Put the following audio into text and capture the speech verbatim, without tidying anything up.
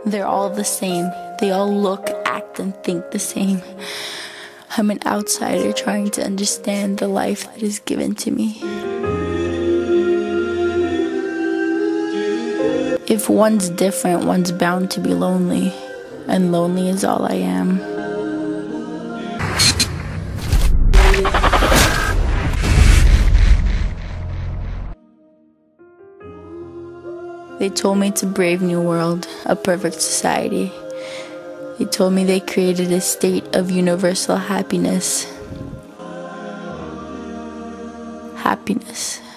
They're all the same. They all look, act, and think the same. I'm an outsider trying to understand the life that is given to me. If one's different, one's bound to be lonely, and lonely is all I am. They told me to brave new world, a perfect society. They told me they created a state of universal happiness. Happiness.